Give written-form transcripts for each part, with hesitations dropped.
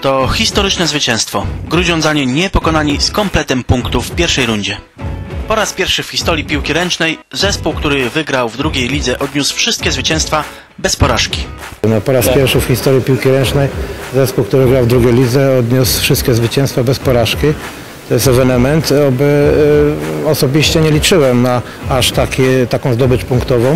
To historyczne zwycięstwo. Grudziądzanie niepokonani z kompletem punktów w pierwszej rundzie. Po raz pierwszy w historii piłki ręcznej zespół, który wygrał w drugiej lidze, odniósł wszystkie zwycięstwa bez porażki. Po raz pierwszy w historii piłki ręcznej zespół, który grał w drugiej lidze, odniósł wszystkie zwycięstwa bez porażki. To jest ewenement, osobiście nie liczyłem na aż taką zdobycz punktową.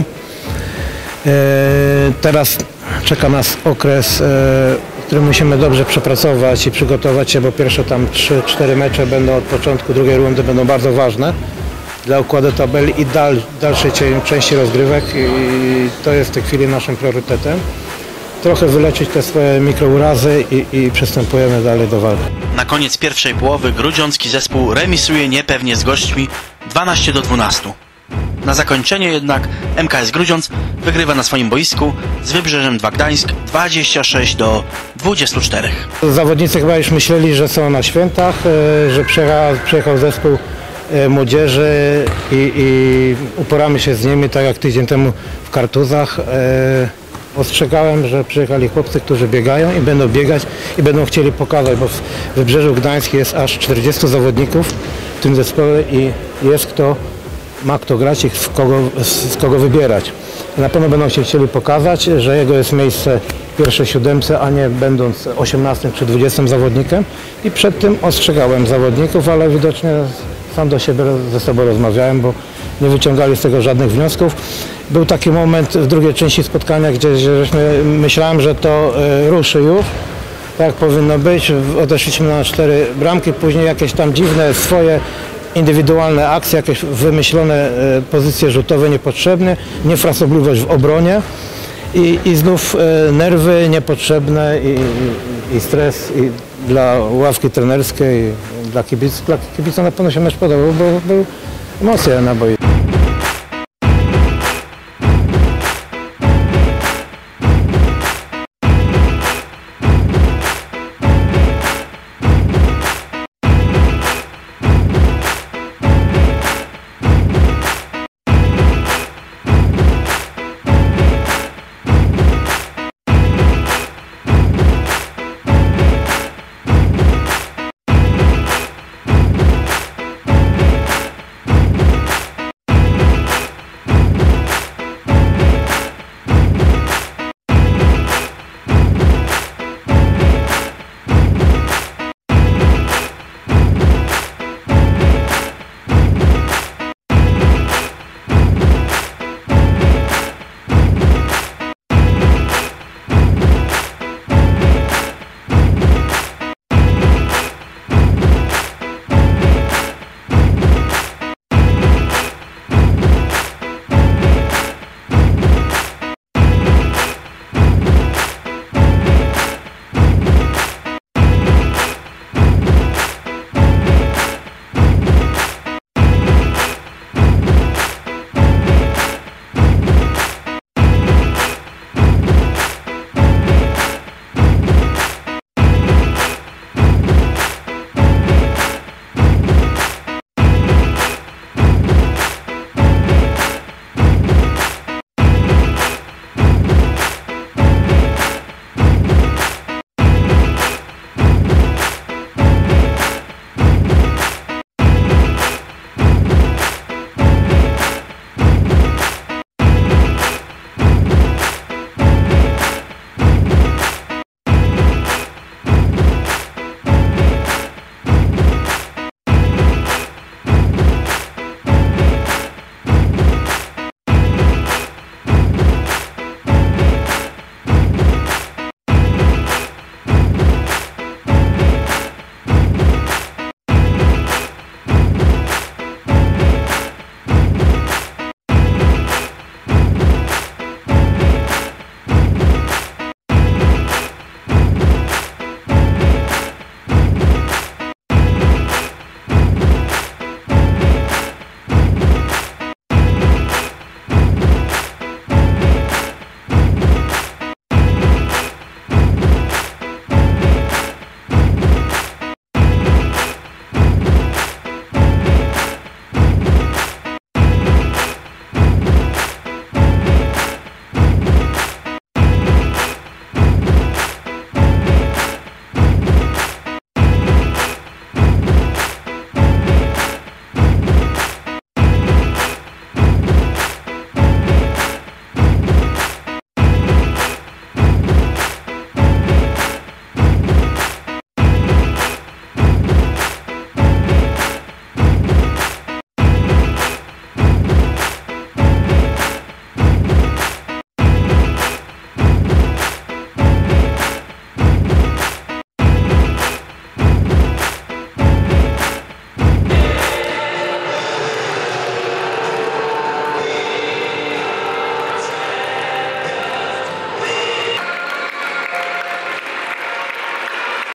Teraz czeka nas okres, w którym musimy dobrze przepracować i przygotować się, bo pierwsze tam 3-4 mecze będą od początku drugiej rundy będą bardzo ważne dla układu tabeli i dalszej części rozgrywek i to jest w tej chwili naszym priorytetem. Trochę wyleczyć te swoje mikrourazy i przystępujemy dalej do walki. Na koniec pierwszej połowy grudziącki zespół remisuje niepewnie z gośćmi 12-12. Na zakończenie jednak MKS Grudziądz wygrywa na swoim boisku z Wybrzeżem 2 Gdańsk 26-24. Zawodnicy chyba już myśleli, że są na świętach, że przyjechał zespół młodzieży i uporamy się z nimi, tak jak tydzień temu w Kartuzach. Ostrzegałem, że przyjechali chłopcy, którzy biegają i będą biegać i będą chcieli pokazać, bo w Wybrzeżu Gdańskim jest aż 40 zawodników w tym zespole i jest ma kto grać i z kogo wybierać. Na pewno będą chcieli pokazać, że jego jest miejsce w pierwszej siódemce, a nie będąc 18 czy 20 zawodnikiem. I przed tym ostrzegałem zawodników, ale widocznie sam do siebie ze sobą rozmawiałem, bo nie wyciągali z tego żadnych wniosków. Był taki moment w drugiej części spotkania, gdzie myślałem, że to ruszy już, tak powinno być. Odeszliśmy na 4 bramki, później jakieś tam dziwne swoje indywidualne akcje, jakieś wymyślone pozycje rzutowe niepotrzebne, niefrasobliwość w obronie i znów nerwy niepotrzebne i stres i dla ławki trenerskiej, dla kibiców na pewno się mecz podobał, bo był emocje na boisku.